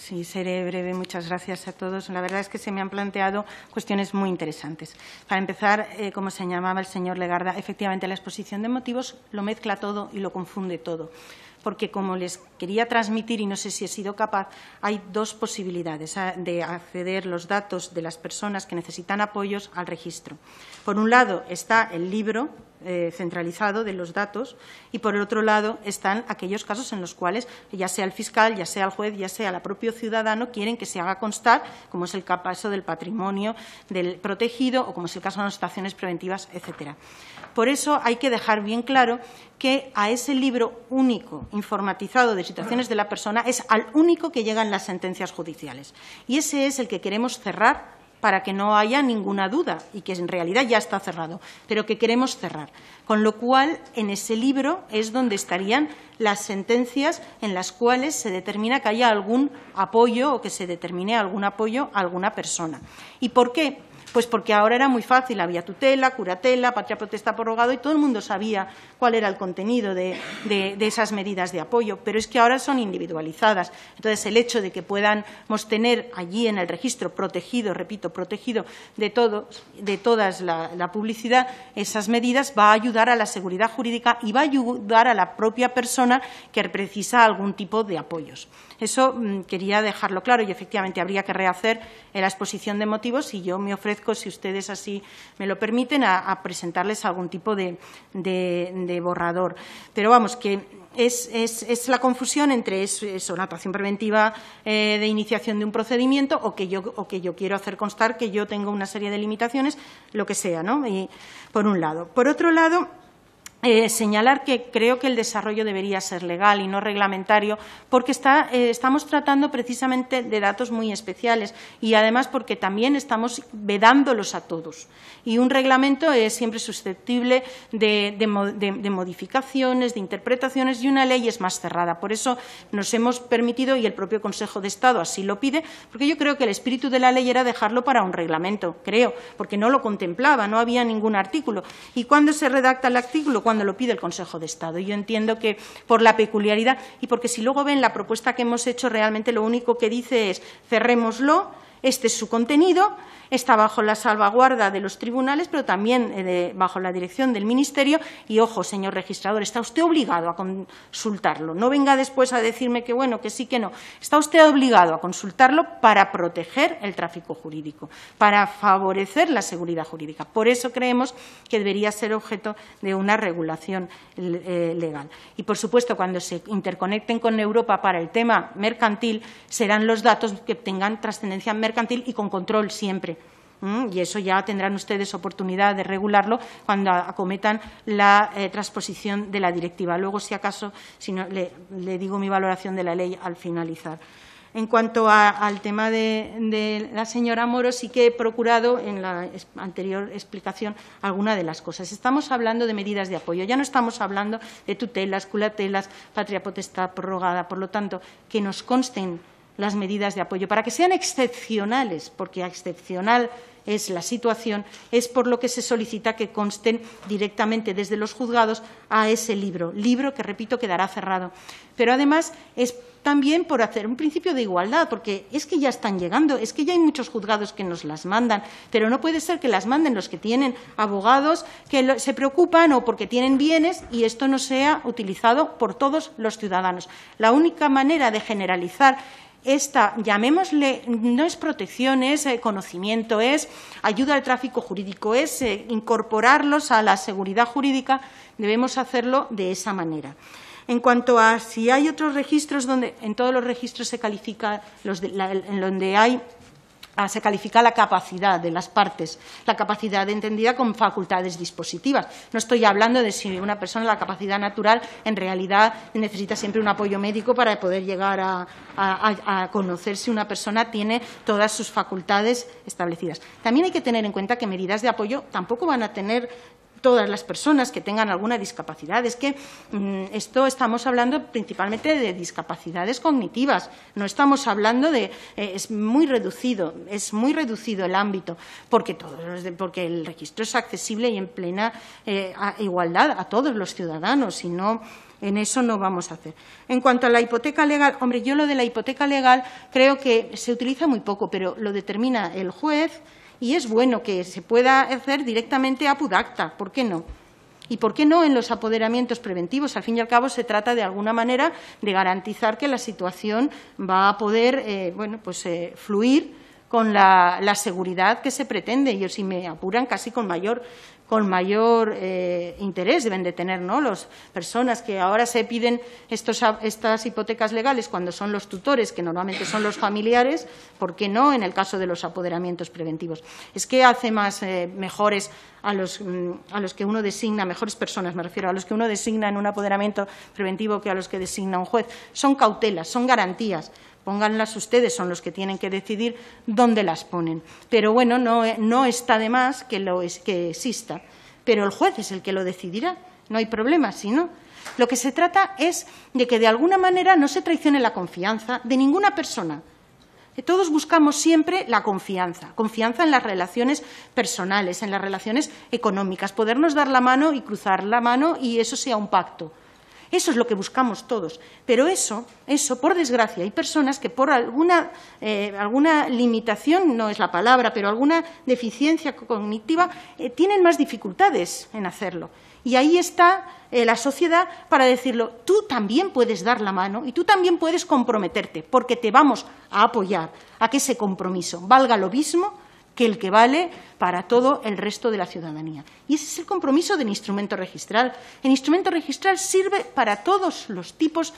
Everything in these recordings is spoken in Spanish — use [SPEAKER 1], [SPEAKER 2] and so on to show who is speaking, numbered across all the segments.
[SPEAKER 1] Sí, seré breve. Muchas gracias a todos. La verdad es que se me han planteado cuestiones muy interesantes. Para empezar, como señalaba el señor Legarda, efectivamente la exposición de motivos lo mezcla todo y lo confunde todo. Porque, como les quería transmitir, y no sé si he sido capaz, hay dos posibilidades de acceder los datos de las personas que necesitan apoyos al registro. Por un lado está el libro centralizado de los datos y, por el otro lado, están aquellos casos en los cuales, ya sea el fiscal, ya sea el juez, ya sea el propio ciudadano, quieren que se haga constar, como es el caso del patrimonio del protegido o como es el caso de las estaciones preventivas, etcétera. Por eso hay que dejar bien claro que a ese libro único informatizado de situaciones de la persona es al único que llegan las sentencias judiciales. Y ese es el que queremos cerrar para que no haya ninguna duda y que en realidad ya está cerrado, pero que queremos cerrar. Con lo cual, en ese libro es donde estarían las sentencias en las cuales se determina que haya algún apoyo o que se determine algún apoyo a alguna persona. ¿Y por qué? Pues porque ahora era muy fácil, había tutela, curatela, patria potestad prorrogado y todo el mundo sabía cuál era el contenido de esas medidas de apoyo, pero es que ahora son individualizadas. Entonces, el hecho de que podamos tener allí en el registro protegido, repito, protegido de todas la publicidad, esas medidas va a ayudar a la seguridad jurídica y va a ayudar a la propia persona que precisa algún tipo de apoyos. Eso quería dejarlo claro y, efectivamente, habría que rehacer la exposición de motivos y yo me ofrezco, si ustedes así me lo permiten, a presentarles algún tipo de borrador. Pero, vamos, que es la confusión entre eso, la actuación preventiva de iniciación de un procedimiento o que yo quiero hacer constar que yo tengo una serie de limitaciones, lo que sea, ¿no? Y, por un lado. Por otro lado, señalar que creo que el desarrollo debería ser legal y no reglamentario, porque estamos tratando precisamente de datos muy especiales y, además, porque también estamos vedándolos a todos. Y un reglamento es siempre susceptible de modificaciones, de interpretaciones, y una ley es más cerrada. Por eso nos hemos permitido, y el propio Consejo de Estado así lo pide, porque yo creo que el espíritu de la ley era dejarlo para un reglamento, creo, porque no lo contemplaba, no había ningún artículo. ¿Y cuándo se redacta el artículo? Cuando lo pide el Consejo de Estado. Yo entiendo que por la peculiaridad y porque, si luego ven la propuesta que hemos hecho, realmente lo único que dice es cerrémoslo, este es su contenido, está bajo la salvaguarda de los tribunales, pero también bajo la dirección del Ministerio. Y, ojo, señor registrador, está usted obligado a consultarlo. No venga después a decirme que bueno, que sí, que no. Está usted obligado a consultarlo para proteger el tráfico jurídico, para favorecer la seguridad jurídica. Por eso creemos que debería ser objeto de una regulación legal. Y, por supuesto, cuando se interconecten con Europa para el tema mercantil, serán los datos que tengan trascendencia mercantil y con control siempre. Y eso ya tendrán ustedes oportunidad de regularlo cuando acometan la transposición de la directiva. Luego, si acaso, le digo mi valoración de la ley al finalizar. En cuanto al tema de la señora Moro, sí que he procurado, en la anterior explicación, alguna de las cosas. Estamos hablando de medidas de apoyo, ya no estamos hablando de tutelas, culatelas, patria potestad prorrogada. Por lo tanto, que nos consten las medidas de apoyo para que sean excepcionales, porque excepcional es la situación, es por lo que se solicita que consten directamente desde los juzgados a ese libro que, repito, quedará cerrado. Pero, además, es también por hacer un principio de igualdad, porque es que ya están llegando, es que ya hay muchos juzgados que nos las mandan, pero no puede ser que las manden los que tienen abogados que se preocupan o porque tienen bienes y esto no sea utilizado por todos los ciudadanos. La única manera de generalizar esta, llamémosle, no es protección, es conocimiento, es ayuda al tráfico jurídico, es incorporarlos a la seguridad jurídica, debemos hacerlo de esa manera. En cuanto a si hay otros registros donde en todos los registros se califica, se califica la capacidad de las partes, la capacidad entendida con facultades dispositivas. No estoy hablando de si una persona, la capacidad natural, en realidad necesita siempre un apoyo médico para poder llegar a conocer si una persona tiene todas sus facultades establecidas. También hay que tener en cuenta que medidas de apoyo tampoco van a tener todas las personas que tengan alguna discapacidad. Es que esto estamos hablando principalmente de discapacidades cognitivas, no estamos hablando de… es muy reducido el ámbito, porque el registro es accesible y en plena igualdad a todos los ciudadanos, y no… En eso no vamos a hacer. En cuanto a la hipoteca legal, hombre, yo lo de la hipoteca legal creo que se utiliza muy poco, pero lo determina el juez y es bueno que se pueda hacer directamente apud acta. ¿Por qué no? ¿Y por qué no en los apoderamientos preventivos? Al fin y al cabo, se trata de alguna manera de garantizar que la situación va a poder fluir con la seguridad que se pretende. Y si me apuran, casi con mayor interés deben de tener, ¿no?, las personas que ahora se piden estas hipotecas legales cuando son los tutores, que normalmente son los familiares. ¿Por qué no en el caso de los apoderamientos preventivos? Es que hace más mejores a los que uno designa, mejores personas, me refiero, a los que uno designa en un apoderamiento preventivo que a los que designa un juez. Son cautelas, son garantías. Pónganlas ustedes, son los que tienen que decidir dónde las ponen. Pero bueno, no está de más que exista. Pero el juez es el que lo decidirá, no hay problema, si no. Lo que se trata es de que de alguna manera no se traicione la confianza de ninguna persona. Todos buscamos siempre la confianza en las relaciones personales, en las relaciones económicas, podernos dar la mano y cruzar la mano y eso sea un pacto. Eso es lo que buscamos todos. Pero eso, por desgracia, hay personas que por alguna limitación, no es la palabra, pero alguna deficiencia cognitiva, tienen más dificultades en hacerlo. Y ahí está la sociedad para decirlo, tú también puedes dar la mano y tú también puedes comprometerte, porque te vamos a apoyar a que ese compromiso valga lo mismo que el que vale para todo el resto de la ciudadanía. Y ese es el compromiso del instrumento registral. El instrumento registral sirve para todos los tipos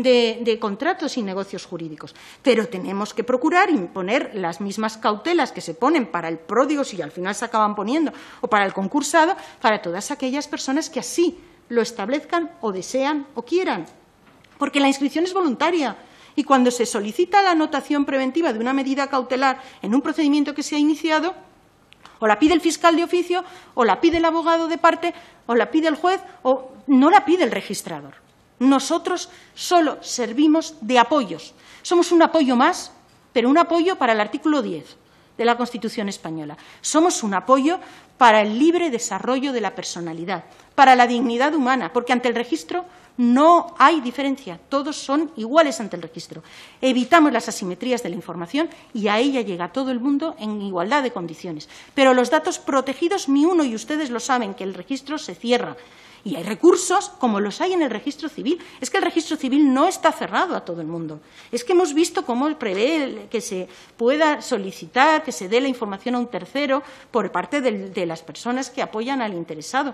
[SPEAKER 1] de contratos y negocios jurídicos, pero tenemos que procurar imponer las mismas cautelas que se ponen para el pródigo, si al final se acaban poniendo, o para el concursado, para todas aquellas personas que así lo establezcan o desean o quieran. Porque la inscripción es voluntaria. Y cuando se solicita la anotación preventiva de una medida cautelar en un procedimiento que se ha iniciado, o la pide el fiscal de oficio, o la pide el abogado de parte, o la pide el juez, o no la pide el registrador. Nosotros solo servimos de apoyos. Somos un apoyo más, pero un apoyo para el artículo 10 de la Constitución española. Somos un apoyo para el libre desarrollo de la personalidad, para la dignidad humana, porque ante el registro no hay diferencia, todos son iguales ante el registro. Evitamos las asimetrías de la información y a ella llega todo el mundo en igualdad de condiciones. Pero los datos protegidos, ni uno, y ustedes lo saben, que el registro se cierra. Y hay recursos, como los hay en el registro civil. Es que el registro civil no está cerrado a todo el mundo. Es que hemos visto cómo prevé que se pueda solicitar, que se dé la información a un tercero por parte de las personas que apoyan al interesado.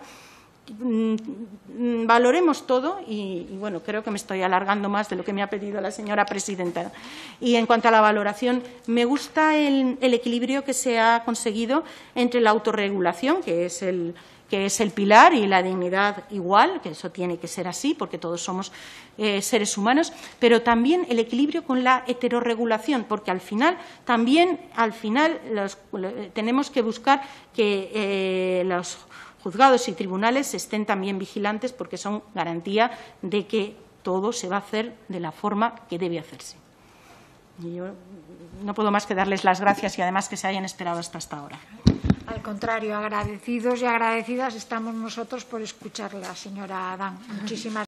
[SPEAKER 1] Valoremos todo y bueno, creo que me estoy alargando más de lo que me ha pedido la señora presidenta. Y en cuanto a la valoración, me gusta el equilibrio que se ha conseguido entre la autorregulación, que es el pilar, y la dignidad igual, que eso tiene que ser así, porque todos somos seres humanos, pero también el equilibrio con la heterorregulación, porque al final tenemos que buscar que los juzgados y tribunales estén también vigilantes, porque son garantía de que todo se va a hacer de la forma que debe hacerse. Y yo no puedo más que darles las gracias y además que se hayan esperado hasta ahora.
[SPEAKER 2] Al contrario, agradecidos y agradecidas estamos nosotros por escucharla, señora Adán. Muchísimas